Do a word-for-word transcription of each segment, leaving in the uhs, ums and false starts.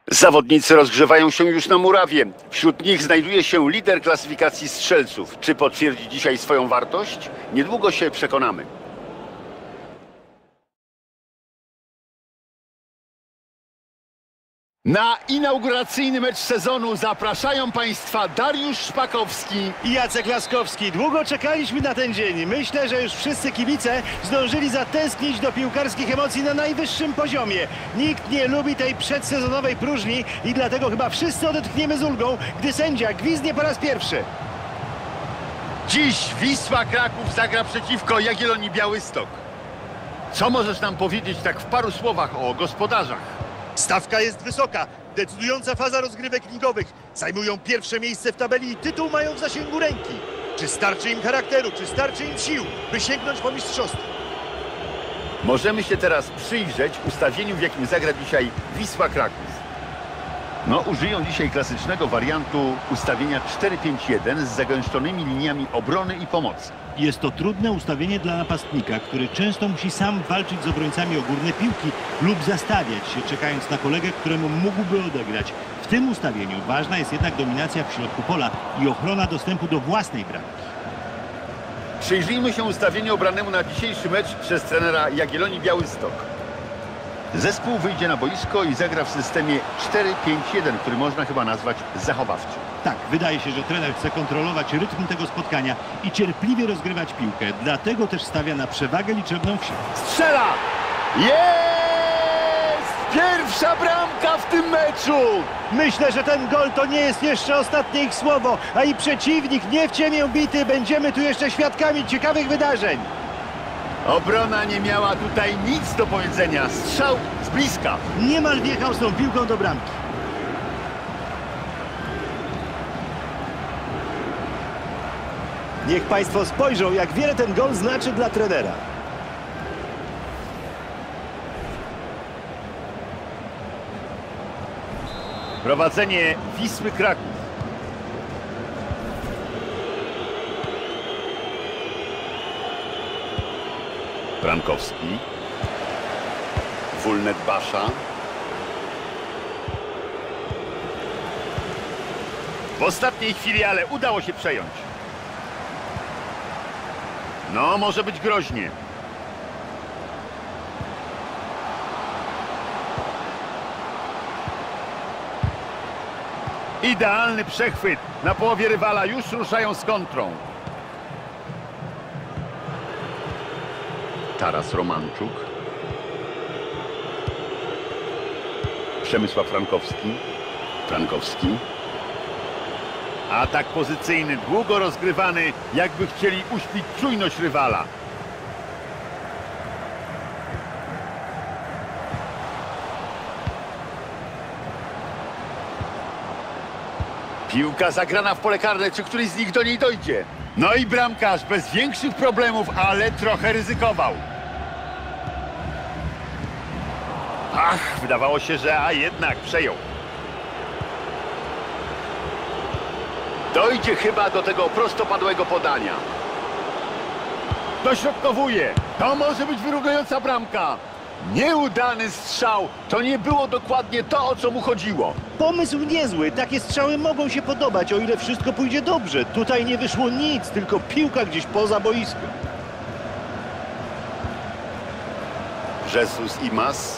Zawodnicy rozgrzewają się już na murawie. Wśród nich znajduje się lider klasyfikacji strzelców. Czy potwierdzi dzisiaj swoją wartość? Niedługo się przekonamy. Na inauguracyjny mecz sezonu zapraszają Państwa Dariusz Szpakowski i Jacek Laskowski. Długo czekaliśmy na ten dzień. Myślę, że już wszyscy kibice zdążyli zatęsknić do piłkarskich emocji na najwyższym poziomie. Nikt nie lubi tej przedsezonowej próżni i dlatego chyba wszyscy odetchniemy z ulgą, gdy sędzia gwizdnie po raz pierwszy. Dziś Wisła Kraków zagra przeciwko Jagiellonii Białystok. Co możesz nam powiedzieć tak w paru słowach o gospodarzach? Stawka jest wysoka. Decydująca faza rozgrywek ligowych. Zajmują pierwsze miejsce w tabeli i tytuł mają w zasięgu ręki. Czy starczy im charakteru, czy starczy im sił, by sięgnąć po mistrzostwo? Możemy się teraz przyjrzeć ustawieniu, w jakim zagra dzisiaj Wisła Kraków. No, użyją dzisiaj klasycznego wariantu ustawienia cztery pięć jeden z zagęszczonymi liniami obrony i pomocy. Jest to trudne ustawienie dla napastnika, który często musi sam walczyć z obrońcami o górne piłki lub zastawiać się, czekając na kolegę, któremu mógłby odegrać. W tym ustawieniu ważna jest jednak dominacja w środku pola i ochrona dostępu do własnej bramki. Przyjrzyjmy się ustawieniu obranemu na dzisiejszy mecz przez trenera Jagiellonii Białystok. Zespół wyjdzie na boisko i zagra w systemie cztery pięć jeden, który można chyba nazwać zachowawczym. Tak, wydaje się, że trener chce kontrolować rytm tego spotkania i cierpliwie rozgrywać piłkę. Dlatego też stawia na przewagę liczebną w siłę. Strzela! Jest! Pierwsza bramka w tym meczu! Myślę, że ten gol to nie jest jeszcze ostatnie ich słowo, a i przeciwnik nie w ciemię bity. Będziemy tu jeszcze świadkami ciekawych wydarzeń. Obrona nie miała tutaj nic do powiedzenia. Strzał z bliska. Niemal wjechał z tą piłką do bramki. Niech Państwo spojrzą, jak wiele ten gol znaczy dla trenera. Prowadzenie Wisły Kraków. Frankowski. Wulnet Basza. W ostatniej chwili, ale udało się przejąć. No, może być groźnie. Idealny przechwyt. Na połowie rywala już ruszają z kontrą. Taras Romanczuk. Przemysław Frankowski. Frankowski. Atak pozycyjny, długo rozgrywany, jakby chcieli uśpić czujność rywala. Piłka zagrana w pole karne, czy któryś z nich do niej dojdzie? No i bramkarz bez większych problemów, ale trochę ryzykował. Ach, wydawało się, że a jednak przejął. Dojdzie chyba do tego prostopadłego podania. Dośrodkowuje. To może być wyrównająca bramka. Nieudany strzał. To nie było dokładnie to, o co mu chodziło. Pomysł niezły. Takie strzały mogą się podobać, o ile wszystko pójdzie dobrze. Tutaj nie wyszło nic, tylko piłka gdzieś poza boiskiem. Jesus Imas.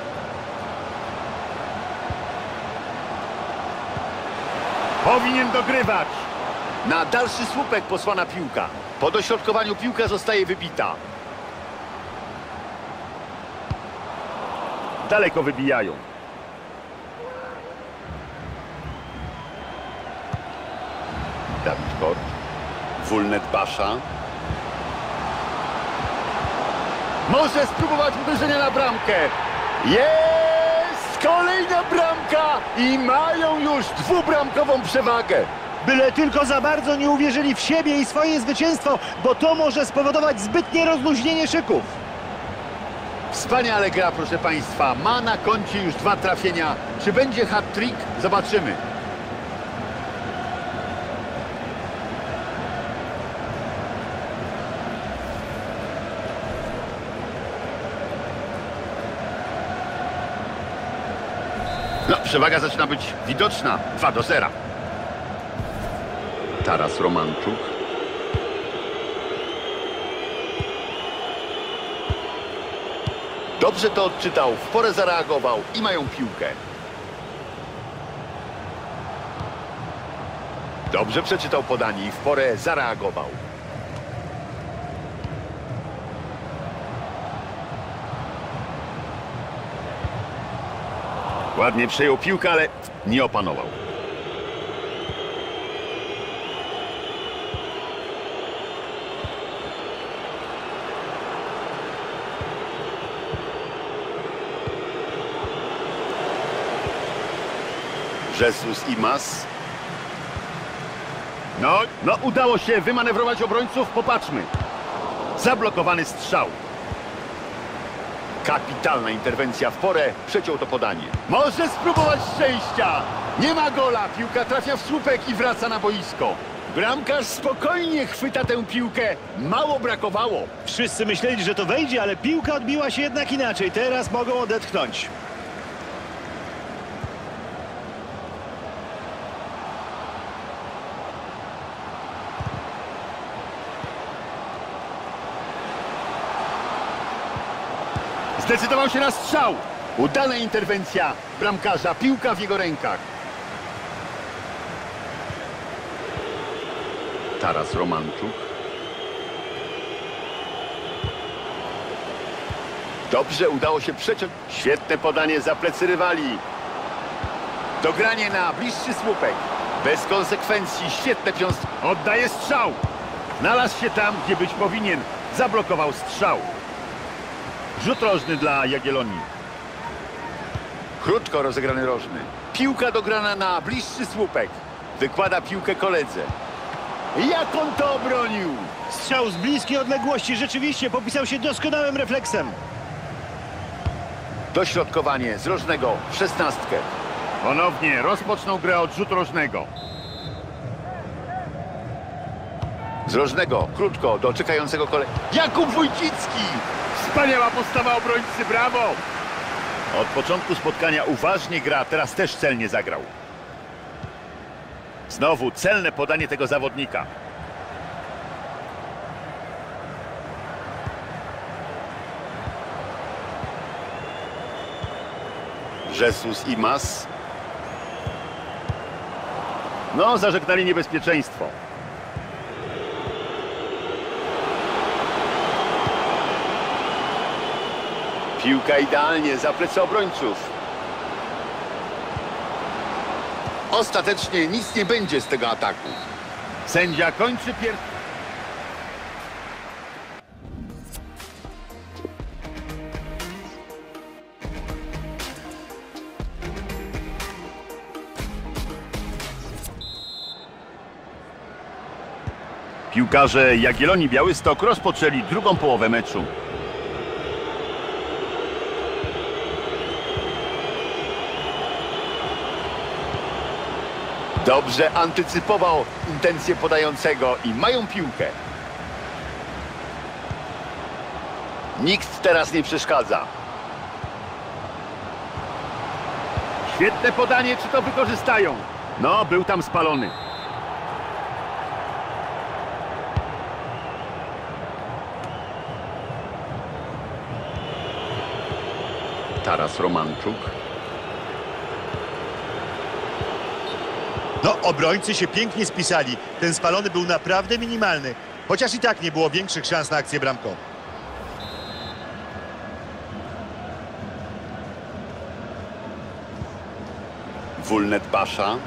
Powinien dogrywać. Na dalszy słupek posłana piłka. Po dośrodkowaniu piłka zostaje wybita. Daleko wybijają. Dawid Kort. Wulnet Basza. Może spróbować uderzenia na bramkę. Jest! Kolejna bramka! I mają już dwubramkową przewagę. Byle tylko za bardzo nie uwierzyli w siebie i swoje zwycięstwo, bo to może spowodować zbytnie rozluźnienie szyków. Wspaniale gra, proszę Państwa. Ma na koncie już dwa trafienia. Czy będzie hat-trick? Zobaczymy. No, przewaga zaczyna być widoczna. dwa do zera. Taras Romanczuk. Dobrze to odczytał, w porę zareagował i mają piłkę. Dobrze przeczytał podanie i w porę zareagował. Ładnie przejął piłkę, ale nie opanował. Jesus Imas. No, no udało się wymanewrować obrońców, popatrzmy. Zablokowany strzał. Kapitalna interwencja w porę, przeciął to podanie. Może spróbować szczęścia. Nie ma gola, piłka trafia w słupek i wraca na boisko. Bramkarz spokojnie chwyta tę piłkę, mało brakowało. Wszyscy myśleli, że to wejdzie, ale piłka odbiła się jednak inaczej. Teraz mogą odetchnąć. Zdecydował się na strzał. Udana interwencja bramkarza, piłka w jego rękach. Taras Romanczuk. Dobrze udało się przeciąć. Świetne podanie za plecy rywali. Dogranie na bliższy słupek. Bez konsekwencji, świetne piąstki. Oddaje strzał. Znalazł się tam, gdzie być powinien. Zablokował strzał. Rzut rożny dla Jagiellonii. Krótko rozegrany rożny. Piłka dograna na bliższy słupek. Wykłada piłkę koledze. Jak on to obronił? Strzał z bliskiej odległości rzeczywiście popisał się doskonałym refleksem. Dośrodkowanie z rożnego w szesnastkę. Ponownie rozpoczną grę od rzutu rożnego. Z rożnego krótko do czekającego kolegi. Jakub Wójcicki! Wspaniała postawa obrońcy, brawo! Od początku spotkania uważnie gra, teraz też celnie zagrał. Znowu celne podanie tego zawodnika. Jesus Imas. No, zażegnali niebezpieczeństwo. Piłka idealnie za plecy obrońców. Ostatecznie nic nie będzie z tego ataku. Sędzia kończy pierwszy. Piłkarze Jagiellonii Białystok rozpoczęli drugą połowę meczu. Dobrze antycypował intencje podającego i mają piłkę. Nikt teraz nie przeszkadza. Świetne podanie, czy to wykorzystają? No, był tam spalony. Taras Romanczuk. No, obrońcy się pięknie spisali. Ten spalony był naprawdę minimalny. Chociaż i tak nie było większych szans na akcję bramkową. Wulnet Basza.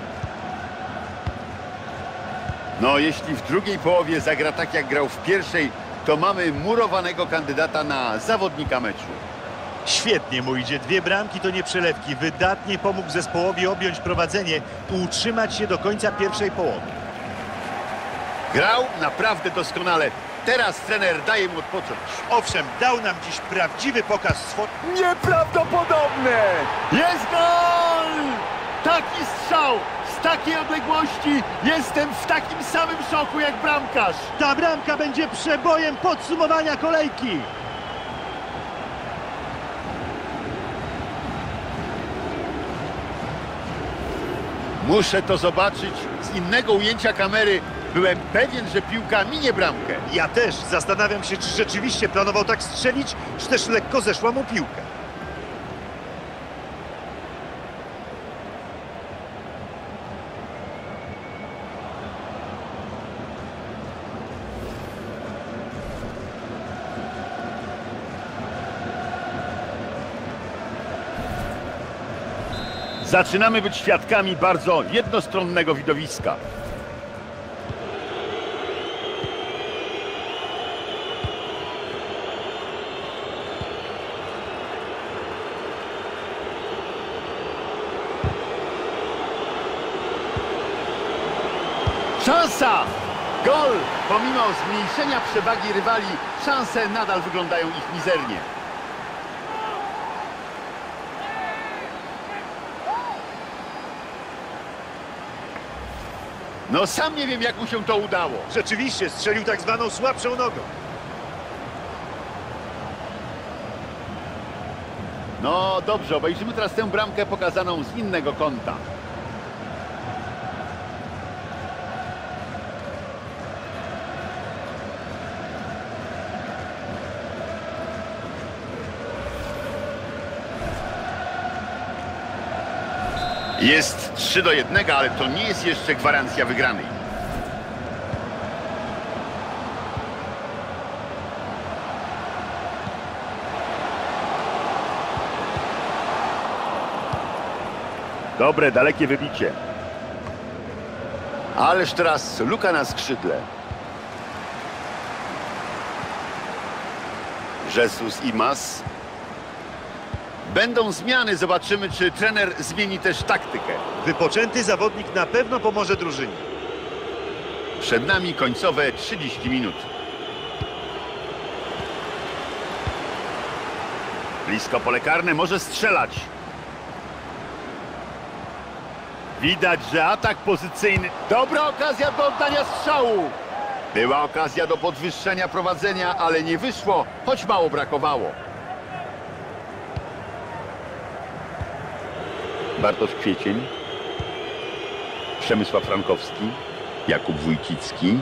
No, jeśli w drugiej połowie zagra tak jak grał w pierwszej, to mamy murowanego kandydata na zawodnika meczu. Świetnie mu idzie. Dwie bramki to nie przelewki. Wydatnie pomógł zespołowi objąć prowadzenie i utrzymać się do końca pierwszej połowy. Grał naprawdę doskonale. Teraz trener daje mu odpocząć. Owszem, dał nam dziś prawdziwy pokaz swojego. Nieprawdopodobne! Jest gol! Taki strzał! Z takiej odległości jestem w takim samym szoku jak bramkarz. Ta bramka będzie przebojem podsumowania kolejki. Muszę to zobaczyć z innego ujęcia kamery. Byłem pewien, że piłka minie bramkę. Ja też zastanawiam się, czy rzeczywiście planował tak strzelić, czy też lekko zeszła mu piłka. Zaczynamy być świadkami bardzo jednostronnego widowiska. Szansa! Gol! Pomimo zmniejszenia przewagi rywali, szanse nadal wyglądają ich mizernie. No sam nie wiem, jak mu się to udało. Rzeczywiście strzelił tak zwaną słabszą nogą. No dobrze, obejrzymy teraz tę bramkę pokazaną z innego kąta. Jest trzy do jednego, ale to nie jest jeszcze gwarancja wygranej. Dobre, dalekie wybicie. Ależ teraz luka na skrzydle. Jesus i Mas. Będą zmiany, zobaczymy, czy trener zmieni też taktykę. Wypoczęty zawodnik na pewno pomoże drużynie. Przed nami końcowe trzydzieści minut. Blisko pole karne, może strzelać. Widać, że atak pozycyjny. Dobra okazja do oddania strzału. Była okazja do podwyższenia prowadzenia, ale nie wyszło, choć mało brakowało. Bartosz Kwiecień, Przemysław Frankowski, Jakub Wójcicki.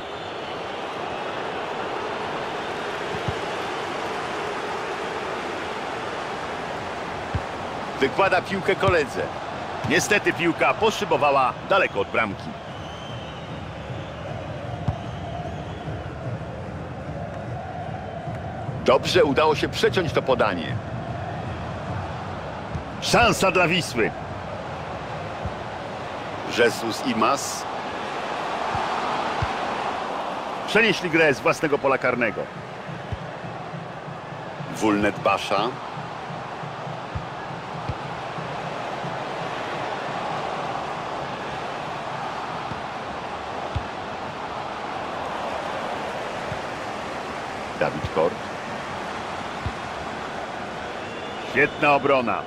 Wykłada piłkę koledze. Niestety piłka poszybowała daleko od bramki. Dobrze udało się przeciąć to podanie. Szansa dla Wisły. Jesus i Mas przenieśli grę z własnego pola karnego. Wulnet Basza. Dawid Kort. Świetna obrona.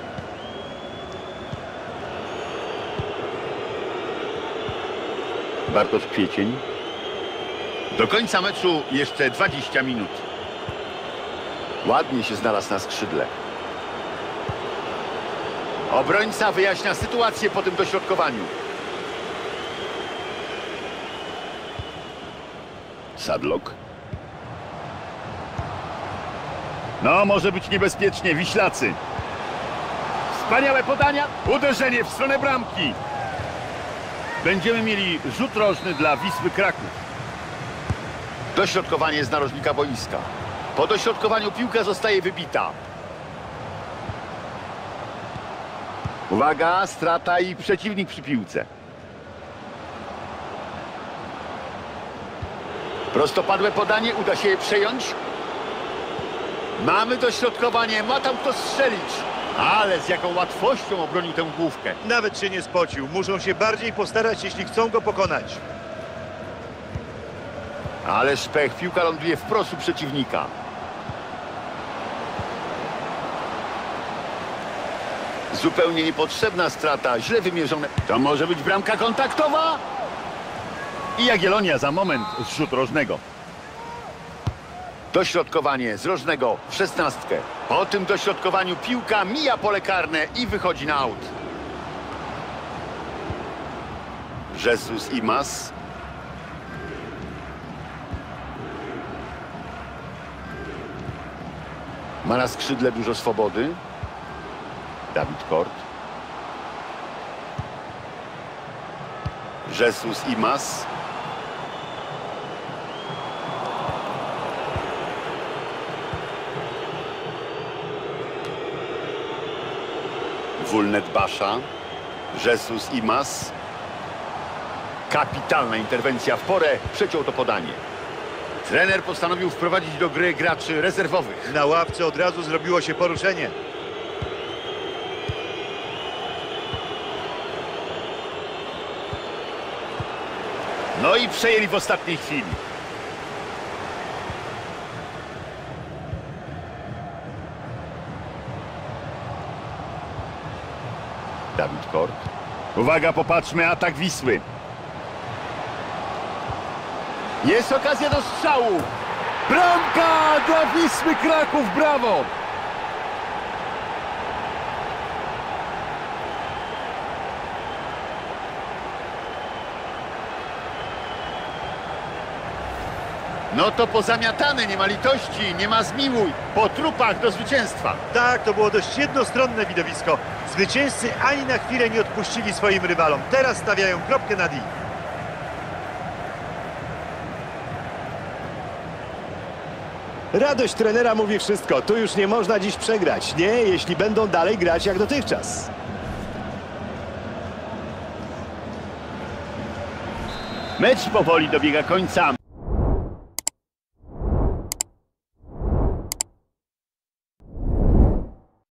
Bartosz Kwiecień. Do końca meczu jeszcze dwadzieścia minut. Ładnie się znalazł na skrzydle. Obrońca wyjaśnia sytuację po tym dośrodkowaniu. Sadlok. No, może być niebezpiecznie, Wiślacy. Wspaniałe podania. Uderzenie w stronę bramki. Będziemy mieli rzut rożny dla Wisły Kraków. Dośrodkowanie z narożnika boiska. Po dośrodkowaniu piłka zostaje wybita. Uwaga, strata i przeciwnik przy piłce. Prostopadłe podanie, uda się je przejąć. Mamy dośrodkowanie, ma tam kto strzelić. Ale z jaką łatwością obronił tę główkę. Nawet się nie spocił. Muszą się bardziej postarać, jeśli chcą go pokonać. Ale szpech, piłka ląduje wprost u przeciwnika. Zupełnie niepotrzebna strata, źle wymierzone. To może być bramka kontaktowa? I Jagiellonia za moment z rzutu rożnego. Dośrodkowanie z rożnego w szesnastkę. Po tym dośrodkowaniu piłka mija pole karne i wychodzi na aut. Jesus Imas. Ma na skrzydle dużo swobody. Dawid Kort. Jesus Imas. Wulnet Basza. Jesus Imas. Kapitalna interwencja w porę. Przeciął to podanie. Trener postanowił wprowadzić do gry graczy rezerwowych. Na ławce od razu zrobiło się poruszenie. No i przejęli w ostatniej chwili. Dawid Kort. Uwaga, popatrzmy, atak Wisły. Jest okazja do strzału. Bramka dla Wisły Kraków, brawo! No to pozamiatane, nie ma litości, nie ma zmiłuj. Po trupach do zwycięstwa. Tak, to było dość jednostronne widowisko. Zwycięzcy ani na chwilę nie odpuścili swoim rywalom. Teraz stawiają kropkę nad i. Radość trenera mówi wszystko. Tu już nie można dziś przegrać. Nie, jeśli będą dalej grać jak dotychczas. Mecz powoli dobiega końca.